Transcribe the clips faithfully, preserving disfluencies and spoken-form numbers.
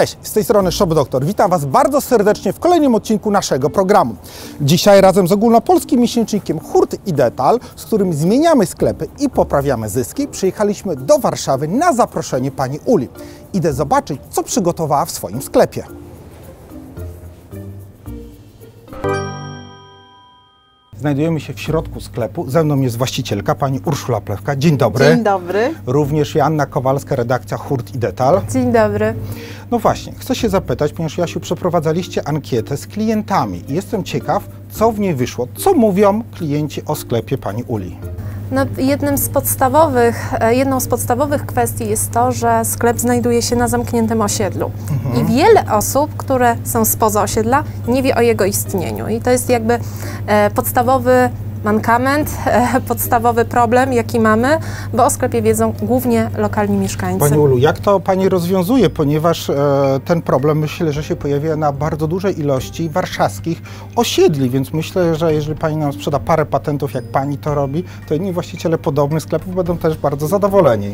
Cześć, z tej strony Shop Doktor. Witam Was bardzo serdecznie w kolejnym odcinku naszego programu. Dzisiaj razem z ogólnopolskim miesięcznikiem Hurt i Detal, z którym zmieniamy sklepy i poprawiamy zyski, przyjechaliśmy do Warszawy na zaproszenie pani Uli. Idę zobaczyć, co przygotowała w swoim sklepie. Znajdujemy się w środku sklepu. Ze mną jest właścicielka, pani Urszula Plewka. Dzień dobry. Dzień dobry. Również Joanna Kowalska, redakcja Hurt i Detal. Dzień dobry. No właśnie, chcę się zapytać, ponieważ Jasiu, przeprowadzaliście ankietę z klientami i jestem ciekaw, co w niej wyszło. Co mówią klienci o sklepie pani Uli? No, jednym z podstawowych, jedną z podstawowych kwestii jest to, że sklep znajduje się na zamkniętym osiedlu. Mhm. I wiele osób, które są spoza osiedla, nie wie o jego istnieniu. I to jest jakby e, podstawowy mankament, e, podstawowy problem, jaki mamy, bo o sklepie wiedzą głównie lokalni mieszkańcy. Pani Ulu, jak to Pani rozwiązuje, ponieważ e, ten problem myślę, że się pojawia na bardzo dużej ilości warszawskich osiedli, więc myślę, że jeżeli Pani nam sprzeda parę patentów, jak Pani to robi, to inni właściciele podobnych sklepów będą też bardzo zadowoleni.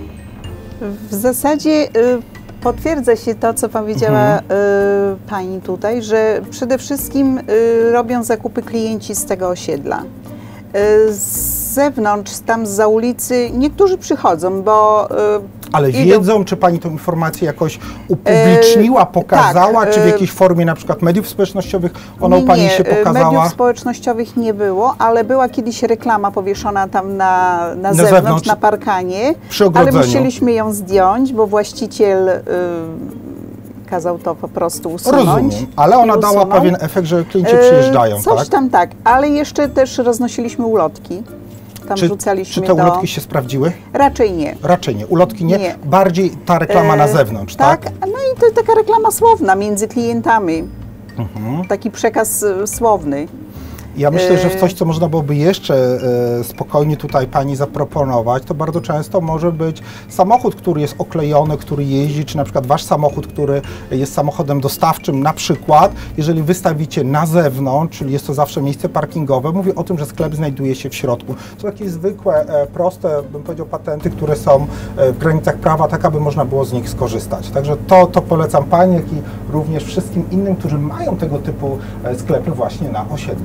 W zasadzie y, potwierdza się to, co powiedziała mhm. y, Pani tutaj, że przede wszystkim y, robią zakupy klienci z tego osiedla. Y, z zewnątrz, tam zza ulicy, niektórzy przychodzą, bo... Y, Ale idą... wiedzą, czy Pani tę informację jakoś upubliczniła, pokazała, tak, czy w jakiejś formie na przykład mediów społecznościowych ona u Pani nie, się pokazała? Mediów społecznościowych nie było, ale była kiedyś reklama powieszona tam na, na, na zewnątrz, zewnątrz, na parkanie, przy ogrodzeniu. Ale musieliśmy ją zdjąć, bo właściciel y, kazał to po prostu usunąć. Rozumiem, ale ona dała usunął. pewien efekt, że klienci przyjeżdżają, y, Coś tak? tam tak, ale jeszcze też roznosiliśmy ulotki. Tam czy, rzucaliśmy czy te do... ulotki się sprawdziły? Raczej nie. Raczej nie. Ulotki nie. nie. Bardziej ta reklama e, na zewnątrz, tak? Tak, no i to taka reklama słowna między klientami. Mhm. Taki przekaz słowny. Ja myślę, że w coś, co można byłoby jeszcze e, spokojnie tutaj Pani zaproponować, to bardzo często może być samochód, który jest oklejony, który jeździ, czy na przykład Wasz samochód, który jest samochodem dostawczym, na przykład, jeżeli wystawicie na zewnątrz, czyli jest to zawsze miejsce parkingowe, mówię o tym, że sklep znajduje się w środku. To takie zwykłe, e, proste, bym powiedział, patenty, które są w granicach prawa, tak aby można było z nich skorzystać. Także to, to polecam Pani, jak i również wszystkim innym, którzy mają tego typu sklepy właśnie na osiedlu.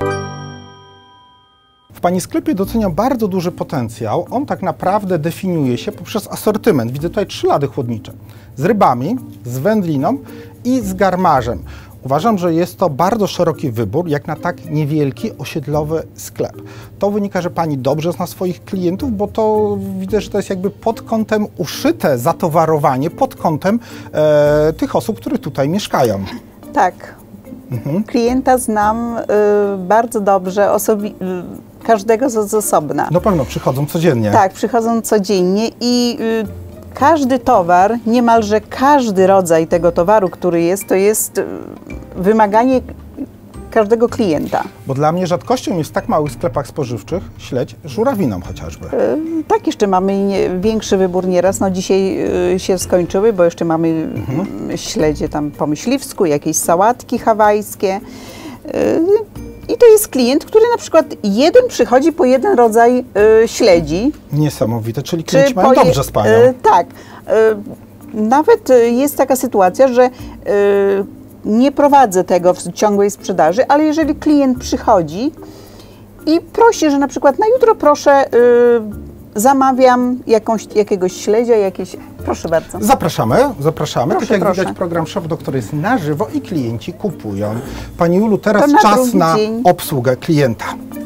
W Pani sklepie doceniam bardzo duży potencjał. On tak naprawdę definiuje się poprzez asortyment. Widzę tutaj trzy lady chłodnicze. Z rybami, z wędliną i z garmarzem. Uważam, że jest to bardzo szeroki wybór, jak na tak niewielki osiedlowy sklep. To wynika, że Pani dobrze zna swoich klientów, bo to widzę, że to jest jakby pod kątem uszyte zatowarowanie, pod kątem e, tych osób, które tutaj mieszkają. Tak. Mhm. Klienta znam y, bardzo dobrze, osobi y, każdego z, z osobna. No pewno, przychodzą codziennie. Tak, przychodzą codziennie i y, każdy towar, niemalże każdy rodzaj tego towaru, który jest, to jest y, wymaganie każdego klienta. Bo dla mnie rzadkością jest w tak małych sklepach spożywczych śledź żurawiną chociażby. Y, tak, jeszcze mamy nie, większy wybór nieraz. No dzisiaj y, się skończyły, bo jeszcze mamy mhm. śledzie tam po myśliwsku, jakieś sałatki hawajskie. Y, I to jest klient, który na przykład jeden przychodzi po jeden rodzaj y, śledzi. Niesamowite, czyli klienci mają dobrze z Panią. Y, tak. Y, nawet jest taka sytuacja, że y, nie prowadzę tego w ciągłej sprzedaży, ale jeżeli klient przychodzi i prosi, że na przykład na jutro proszę, y, zamawiam jakąś, jakiegoś śledzia, jakieś... Proszę bardzo. Zapraszamy, zapraszamy. Proszę, tak jak proszę. widać, program Shop Doktor jest na żywo i klienci kupują. Pani Julu, teraz na czas na dzień. obsługę klienta.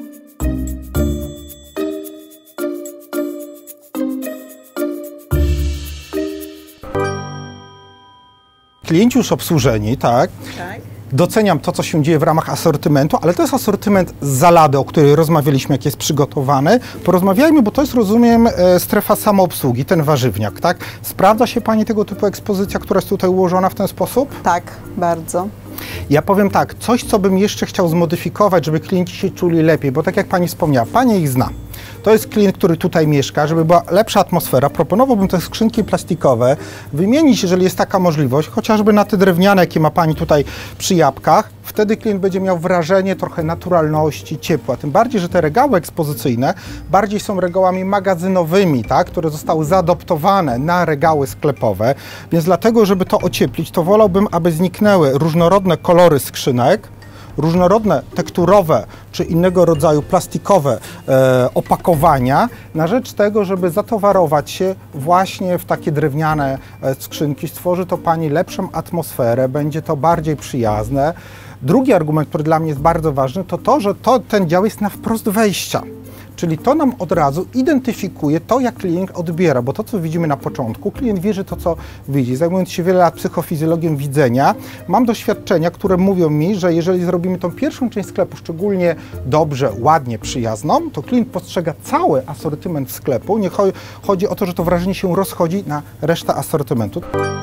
Klienci już obsłużeni, tak? Tak. Doceniam to, co się dzieje w ramach asortymentu, ale to jest asortyment z Zalady, o której rozmawialiśmy, jak jest przygotowany. Porozmawiajmy, bo to jest, rozumiem, strefa samoobsługi, ten warzywniak, tak? Sprawdza się Pani tego typu ekspozycja, która jest tutaj ułożona w ten sposób? Tak, bardzo. Ja powiem tak, coś, co bym jeszcze chciał zmodyfikować, żeby klienci się czuli lepiej, bo tak jak Pani wspomniała, Pani ich zna. To jest klient, który tutaj mieszka. Żeby była lepsza atmosfera, proponowałbym te skrzynki plastikowe wymienić, jeżeli jest taka możliwość, chociażby na te drewniane, jakie ma Pani tutaj przy jabłkach. Wtedy klient będzie miał wrażenie trochę naturalności, ciepła. Tym bardziej, że te regały ekspozycyjne bardziej są regałami magazynowymi, tak, które zostały zaadoptowane na regały sklepowe. Więc dlatego, żeby to ocieplić, to wolałbym, aby zniknęły różnorodne kolory skrzynek, różnorodne tekturowe czy innego rodzaju plastikowe e, opakowania na rzecz tego, żeby zatowarować się właśnie w takie drewniane e, skrzynki. Stworzy to Pani lepszą atmosferę, będzie to bardziej przyjazne. Drugi argument, który dla mnie jest bardzo ważny, to to, że to, ten dział jest na wprost wejścia. Czyli to nam od razu identyfikuje to, jak klient odbiera, bo to, co widzimy na początku, klient wierzy to, co widzi. Zajmując się wiele lat psychofizjologią widzenia, mam doświadczenia, które mówią mi, że jeżeli zrobimy tą pierwszą część sklepu szczególnie dobrze, ładnie, przyjazną, to klient postrzega cały asortyment sklepu. Nie chodzi o to, że to wrażenie się rozchodzi na resztę asortymentu.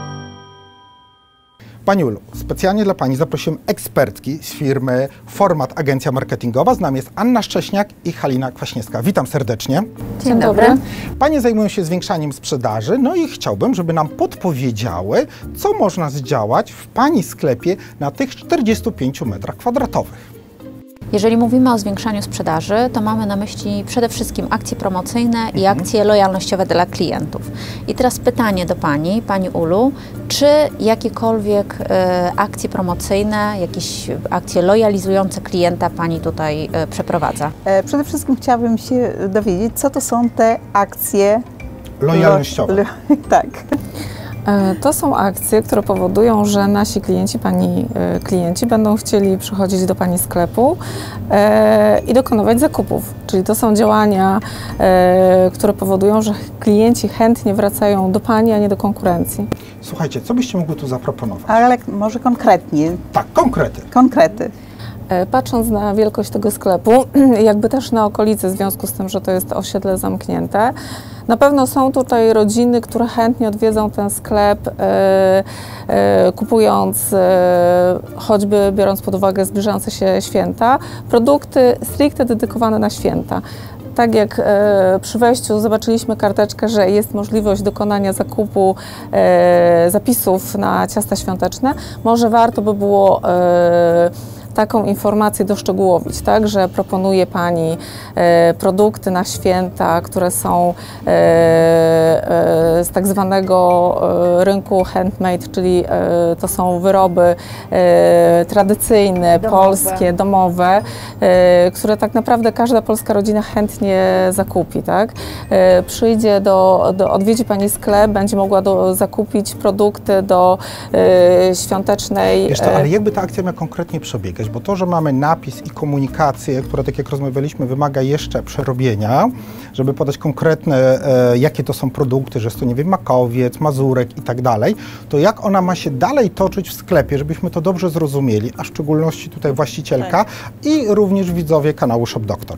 Pani Ulu, specjalnie dla Pani zaprosiłem ekspertki z firmy Format Agencja Marketingowa. Z nami jest Anna Szcześniak i Halina Kwaśniewska. Witam serdecznie. Dzień dobry. Panie zajmują się zwiększaniem sprzedaży, no i chciałbym, żeby nam podpowiedziały, co można zdziałać w Pani sklepie na tych czterdziestu pięciu metrach kwadratowych. Jeżeli mówimy o zwiększaniu sprzedaży, to mamy na myśli przede wszystkim akcje promocyjne i akcje lojalnościowe dla klientów. I teraz pytanie do Pani, Pani Ulu, czy jakiekolwiek e, akcje promocyjne, jakieś akcje lojalizujące klienta Pani tutaj e, przeprowadza? E, przede wszystkim chciałabym się dowiedzieć, co to są te akcje lojalnościowe. Lo, lo, tak. To są akcje, które powodują, że nasi klienci, Pani klienci będą chcieli przychodzić do Pani sklepu e, i dokonywać zakupów. Czyli to są działania, e, które powodują, że klienci chętnie wracają do Pani, a nie do konkurencji. Słuchajcie, co byście mogły tu zaproponować? Ale może konkretnie. Tak, konkrety. Konkrety. Patrząc na wielkość tego sklepu, jakby też na okolicy, w związku z tym, że to jest osiedle zamknięte, na pewno są tutaj rodziny, które chętnie odwiedzą ten sklep, e, e, kupując, e, choćby biorąc pod uwagę zbliżające się święta, produkty stricte dedykowane na święta. Tak jak e, przy wejściu zobaczyliśmy karteczkę, że jest możliwość dokonania zakupu e, zapisów na ciasta świąteczne, może warto by było e, taką informację doszczegółowić, tak, że proponuje Pani e, produkty na święta, które są e, e, z tak zwanego e, rynku handmade, czyli e, to są wyroby e, tradycyjne, domowe. polskie, domowe, e, które tak naprawdę każda polska rodzina chętnie zakupi, tak. E, przyjdzie do, do, odwiedzi Pani sklep, będzie mogła do, zakupić produkty do e, świątecznej... Wiesz to, ale jakby ta akcja miała konkretnie przebiegać? Bo to, że mamy napis i komunikację, która, tak jak rozmawialiśmy, wymaga jeszcze przerobienia, żeby podać konkretne, e, jakie to są produkty, że jest to, nie wiem, makowiec, mazurek i tak dalej, to jak ona ma się dalej toczyć w sklepie, żebyśmy to dobrze zrozumieli, a w szczególności tutaj właścicielka i również widzowie kanału Shop Doktor.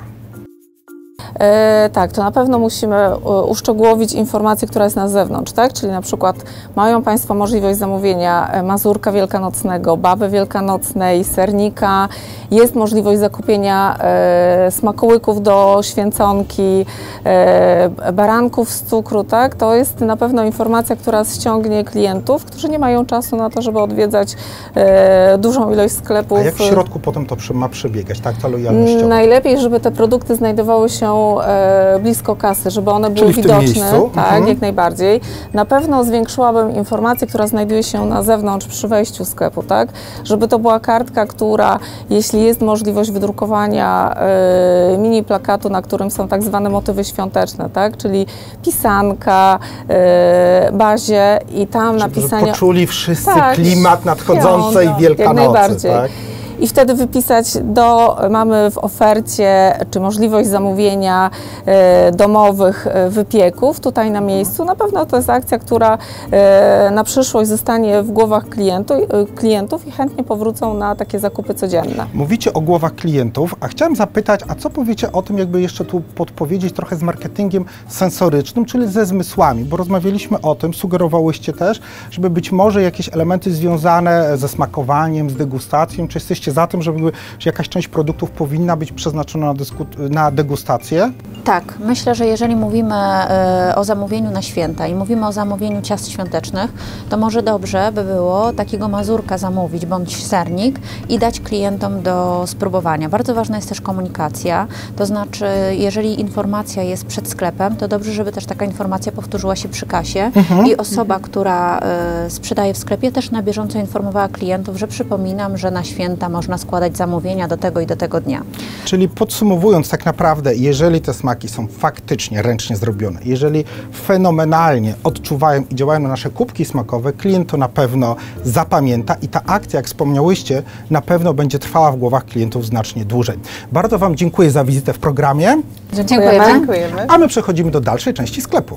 E, tak, to na pewno musimy uszczegółowić informację, która jest na zewnątrz, tak? Czyli na przykład mają Państwo możliwość zamówienia mazurka wielkanocnego, baby wielkanocnej, sernika, jest możliwość zakupienia e, smakołyków do święconki, e, baranków z cukru, tak? To jest na pewno informacja, która ściągnie klientów, którzy nie mają czasu na to, żeby odwiedzać e, dużą ilość sklepów. A jak w środku potem to ma przebiegać, tak? Ta lojalnościowa? Najlepiej, żeby te produkty znajdowały się e, blisko kasy, żeby one były Czyli w tym widoczne. miejscu? Tak, Mhm. jak najbardziej. Na pewno zwiększyłabym informację, która znajduje się na zewnątrz przy wejściu sklepu, tak? Żeby to była kartka, która, jeśli jest możliwość wydrukowania e, mini plakatu, na którym są tak zwane motywy świąteczne, tak? Czyli pisanka, e, bazie i tam Żeby napisanie... poczuli wszyscy Tak, klimat nadchodzącej świąt, Wielkanocy, jak najbardziej. tak? I wtedy wypisać do, mamy w ofercie, czy możliwość zamówienia e, domowych e, wypieków tutaj na miejscu. Na pewno to jest akcja, która e, na przyszłość zostanie w głowach klientu, e, klientów i chętnie powrócą na takie zakupy codzienne. Mówicie o głowach klientów, a chciałem zapytać, a co powiecie o tym, jakby jeszcze tu podpowiedzieć trochę z marketingiem sensorycznym, czyli ze zmysłami, bo rozmawialiśmy o tym, sugerowałyście też, żeby być może jakieś elementy związane ze smakowaniem, z degustacją, czy jesteście jesteście za tym, żeby, że jakaś część produktów powinna być przeznaczona na, dysku- na degustację? Tak, myślę, że jeżeli mówimy e, o zamówieniu na święta i mówimy o zamówieniu ciast świątecznych, to może dobrze by było takiego mazurka zamówić bądź sernik i dać klientom do spróbowania. Bardzo ważna jest też komunikacja, to znaczy jeżeli informacja jest przed sklepem, to dobrze, żeby też taka informacja powtórzyła się przy kasie mhm. i osoba, która e, sprzedaje w sklepie, też na bieżąco informowała klientów, że przypominam, że na święta można składać zamówienia do tego i do tego dnia. Czyli podsumowując, tak naprawdę, jeżeli te smaki są faktycznie ręcznie zrobione, jeżeli fenomenalnie odczuwają i działają na nasze kubki smakowe, klient to na pewno zapamięta i ta akcja, jak wspomniałyście, na pewno będzie trwała w głowach klientów znacznie dłużej. Bardzo Wam dziękuję za wizytę w programie. Dziękujemy. Dziękujemy. A my przechodzimy do dalszej części sklepu.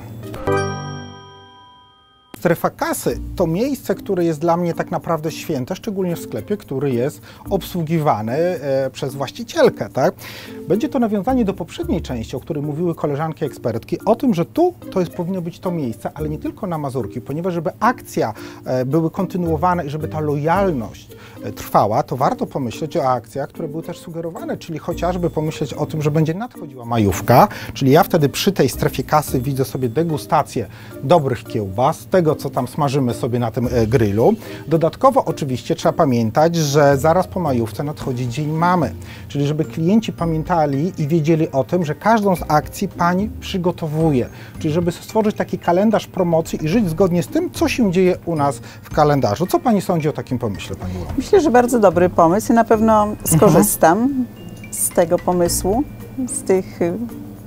Strefa kasy to miejsce, które jest dla mnie tak naprawdę święte, szczególnie w sklepie, który jest obsługiwany e, przez właścicielkę. Tak? Będzie to nawiązanie do poprzedniej części, o której mówiły koleżanki ekspertki, o tym, że tu to jest, powinno być to miejsce, ale nie tylko na Mazurki, ponieważ żeby akcja e, były kontynuowane i żeby ta lojalność e, trwała, to warto pomyśleć o akcjach, które były też sugerowane, czyli chociażby pomyśleć o tym, że będzie nadchodziła majówka, czyli ja wtedy przy tej strefie kasy widzę sobie degustację dobrych kiełbas, tego, co tam smażymy sobie na tym e, grillu. Dodatkowo oczywiście trzeba pamiętać, że zaraz po majówce nadchodzi Dzień Mamy, czyli żeby klienci pamiętali i wiedzieli o tym, że każdą z akcji Pani przygotowuje, czyli żeby stworzyć taki kalendarz promocji i żyć zgodnie z tym, co się dzieje u nas w kalendarzu. Co Pani sądzi o takim pomyśle, Pani Ula? Myślę, że bardzo dobry pomysł i na pewno skorzystam mhm. z tego pomysłu, z tych y,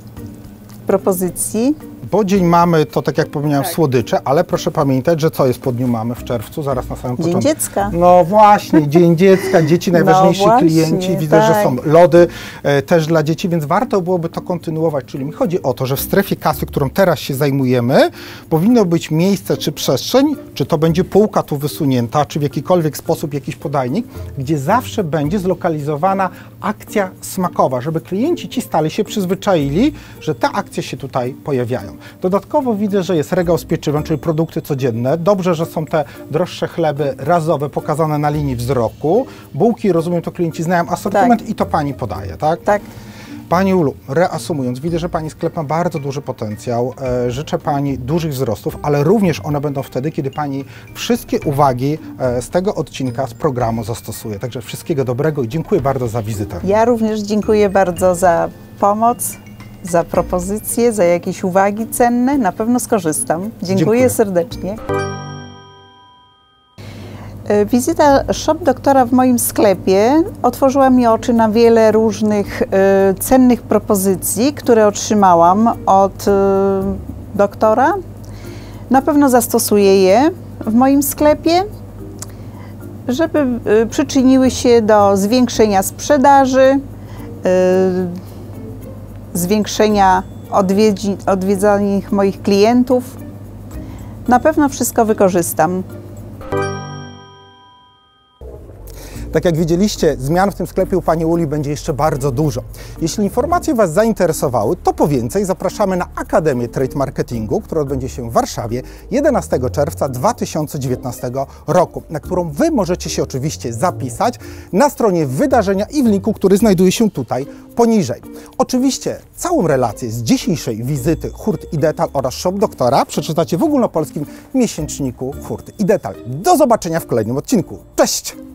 propozycji. Bo Dzień Mamy to, tak jak powiedziałem, tak. słodycze, ale proszę pamiętać, że co jest po Dniu Mamy w czerwcu, zaraz na samym początku. Dzień Dziecka. No właśnie, Dzień Dziecka, dzieci najważniejsi no właśnie, klienci, widzę, tak. że są lody e, też dla dzieci, więc warto byłoby to kontynuować, czyli mi chodzi o to, że w strefie kasy, którą teraz się zajmujemy, powinno być miejsce czy przestrzeń, czy to będzie półka tu wysunięta, czy w jakikolwiek sposób jakiś podajnik, gdzie zawsze będzie zlokalizowana akcja smakowa, żeby klienci ci stali się przyzwyczaili, że te akcje się tutaj pojawiają. Dodatkowo widzę, że jest regał z pieczywem, czyli produkty codzienne. Dobrze, że są te droższe chleby razowe pokazane na linii wzroku. Bułki, rozumiem, to klienci znają asortyment tak. i to Pani podaje, tak? Tak. Pani Ulu, reasumując, widzę, że Pani sklep ma bardzo duży potencjał. E, życzę Pani dużych wzrostów, ale również one będą wtedy, kiedy Pani wszystkie uwagi e, z tego odcinka, z programu zastosuje. Także wszystkiego dobrego i dziękuję bardzo za wizytę. Ja również dziękuję bardzo za pomoc, za propozycje, za jakieś uwagi cenne. Na pewno skorzystam. Dziękuję, Dziękuję. serdecznie. Wizyta Shop Doktora w moim sklepie otworzyła mi oczy na wiele różnych y, cennych propozycji, które otrzymałam od y, doktora. Na pewno zastosuję je w moim sklepie, żeby y, przyczyniły się do zwiększenia sprzedaży, y, zwiększenia odwiedzi, odwiedzanych moich klientów. Na pewno wszystko wykorzystam. Tak jak widzieliście, zmian w tym sklepie u Pani Uli będzie jeszcze bardzo dużo. Jeśli informacje Was zainteresowały, to po więcej zapraszamy na Akademię Trade Marketingu, która odbędzie się w Warszawie jedenastego czerwca dwa tysiące dziewiętnastego roku, na którą Wy możecie się oczywiście zapisać na stronie wydarzenia i w linku, który znajduje się tutaj poniżej. Oczywiście całą relację z dzisiejszej wizyty Hurt i Detal oraz Shop Doktora przeczytacie w ogólnopolskim miesięczniku Hurt i Detal. Do zobaczenia w kolejnym odcinku. Cześć!